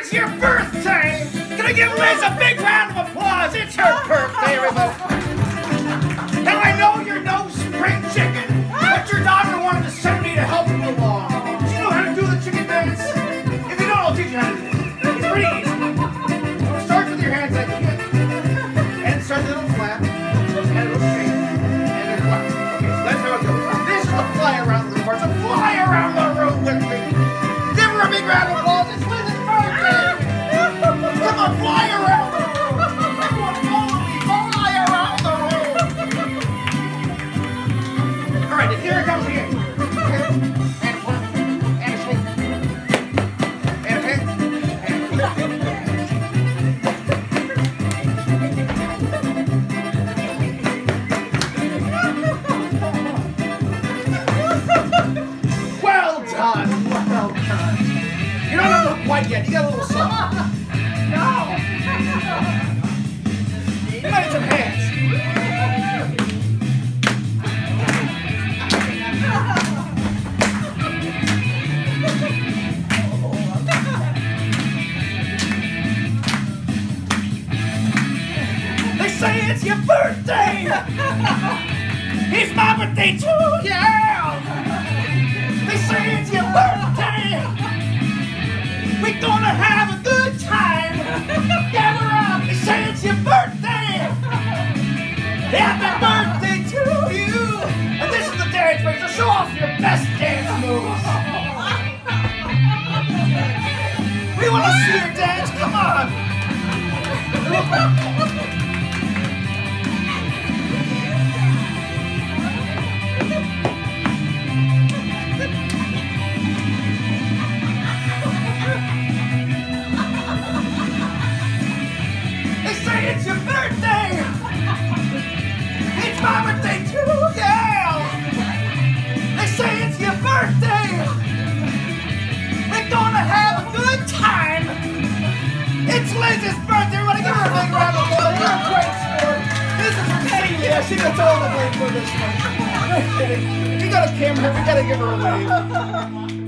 it's your birthday! Can I give Liz a big round of applause? It's her birthday, everybody! Now I know you're no spring chicken, but your daughter wanted to send me to help you along. Do you know how to do the chicken dance? If you don't, I'll teach you how to do it. It's pretty easy. It starts with your hands like this. And it starts a little flap, and it'll shake, and then flap. Okay, so that's how it goes. This is the fly around the room part. So fly around the room with me. Give her a big round of applause. It's Liz's birthday. Come on, fly around the room. Everyone follow me. Fly around the room. All right, and here it comes again. Okay. And a flap, and a shake, and a hit, and a flip. Well done. Well done. You don't have to look white yet. You got a little something. No. You might need some hands. They say it's your birthday. It's my birthday too, yeah. They say it's your birthday. We're gonna have a good time. Gather up. They say it's your birthday. Happy birthday to you. And this is the dance break, so show off your best dance moves. We want to see your dance. Come on. They say it's your birthday. It's my birthday too, yeah. They say it's your birthday. We're gonna have a good time. It's Liz's birthday. Everybody give her a big round of applause. You're a great sport. This is Petty. Yeah, she gets all the blame for this one. You got a camera. We gotta give her a wave.